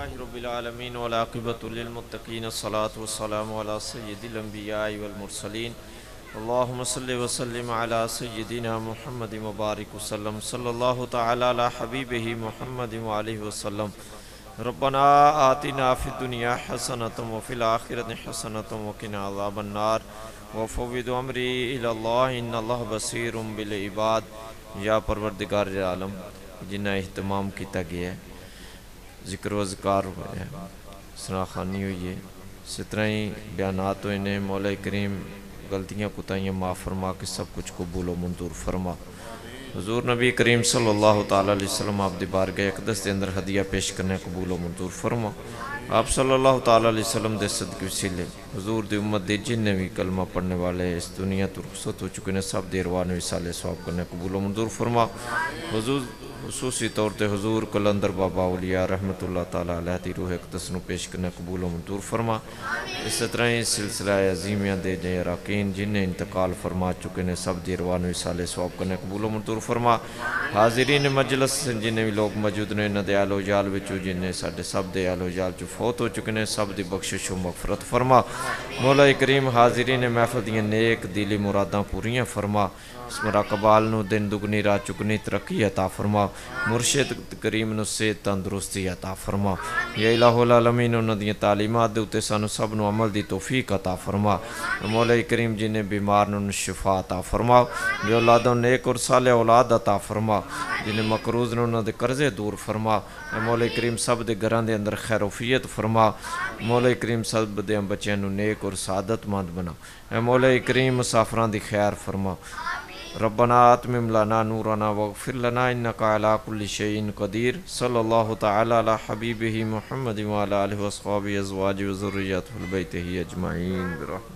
لله رب العالمين والعاقبة للمتقين الصلاة والسلام على سيد الأنبياء والمرسلين اللهم صل وسلم على سيدنا محمد مبارك وسلم صلى الله تعالى على حبيبه محمد وعليه وسلم ربنا آتنا في الدنيا حسنة وفي الآخرة حسنة وقنا عذاب النار وفوض أمري إلى الله إن الله بصير بالعباد یا پروردگار عالم جنہیں اہتمام کیتا گیا ہے، ذکر و اذکار ہوئے ہیں، سناخانی ہوئی ہے، اسی طرح ہی بیانات ہوئے ہیں۔ مولا کریم غلطیاں کوتاہیاں معاف فرما کے سب کچھ قبول و منظور فرما۔ حضور نبی کریم صلی اللہ تعالیٰ علیہ وسلم آپ دی بارگاہ اقدس دے اندر ہدیہ پیش کرنے قبول و منظور فرما۔ آپ صلی اللہ تعالیٰ علیہ وسلم دے صدقے وسیلے حضور دی امت دے جن بھی کلمہ پڑھنے والے اس دنیا تو رخصت ہو چکے ہیں سب دے ارواح وصال ثواب کرنے قبول و منظور فرما۔ حضور خصوصی طور تے حضور قلندر بابا اولیاء رحمت اللہ تعالیٰ علیہ دی روح اقدس نو پیش کرنے قبول و منظور فرما۔ اس طرح ہی سلسلہ عظیمیہ دے جے اراکین جنہیں انتقال فرما چکے ہیں سب دی ارواح وصال ثواب کرنے قبول و منظور فرما۔ حاضرین مجلس جنہیں بھی لوگ موجود نے نہ دے آل و جال وچوں جنہیں ساڈے سب دے آل و جال چوں فوت ہو چکے ہیں سب دی بخشش و مغفرت فرما۔ مولا کریم حاضرین محفل دیاں نیک دلی مراداں پوریاں فرما۔ اس مراقبال نو دن دگنی رات چگنی ترقی عطا فرما۔ مرشد کریم نو صحت تندرستی عطا فرما۔ یا الہ العالمین انہاں دیاں تعلیمات دے اُتے سانو سب نو عمل دی توفیق عطا فرما۔ مولا کریم جنہیں بیمار نو شفا عطا فرما۔ بے اولادوں نیک اور صالح اولاد عطا فرما۔ جنہیں مقروض نو انہاں دے قرضے دور فرما۔ مولا کریم سب دے گھراں دے اندر خیر وفیت فرما۔ مولا کریم سب دے بچیاں نو نیک اور سعادت مند بنا۔ اے مولا کریم مسافراں دی خیر فرما۔ ربنا اتمم لنا نورنا واغفر لنا انك على كل شيء قدير صلی اللہ تعالی علی حبیبہ محمد وعلى آلہ وصحبہ ازواجہ وذریتہ البیتہ اجمعین برحمتہ۔